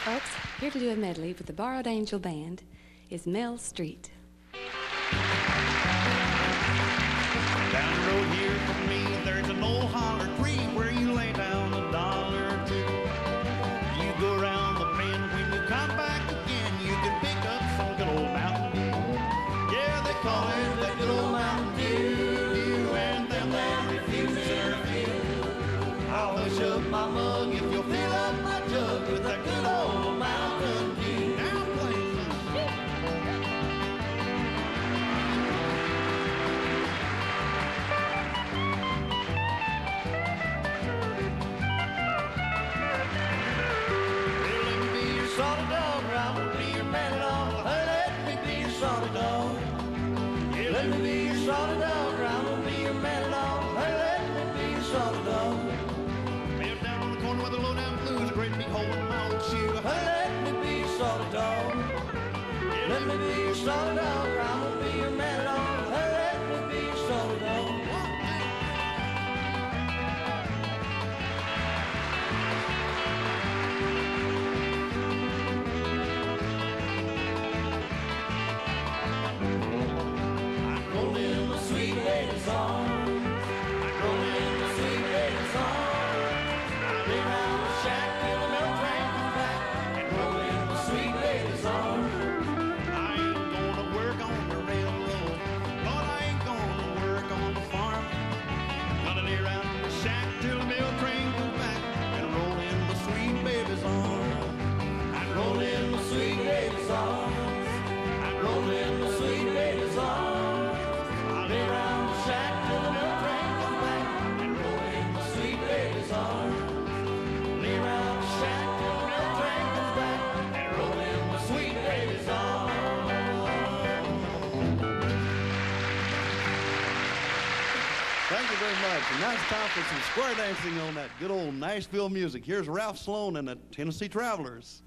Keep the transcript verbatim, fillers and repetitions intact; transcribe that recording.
folks. Here to do a medley with the Borrowed Angel Band is Mel Street. Down the road here from me, there's an old holler tree where you lay down a dollar or two. You go around the bend, when you come back again, you can pick up some good old Mountain Dew. Yeah, they call it the good old Mountain Dew, and them that refuse to refuse. I'll hush up my mug if you'll fill up my jug with that good old Mountain Dew. Now play solid dog, I won't be your man at all. Hey, let me be your solid dog. Yeah, let me be your solid dog, I won't be your man at all. Hey, let me be your solid dog. Man down on the corner with the low down blues, a great big hole in my old shoe. Hey, let me be your solid dog. Yeah, let me be your solid dog, I won't be your man at all. Hey, let me be your solid dog. Thank you very much. And now it's time for some square dancing on that good old Nashville music. Here's Ralph Sloan and the Tennessee Travelers.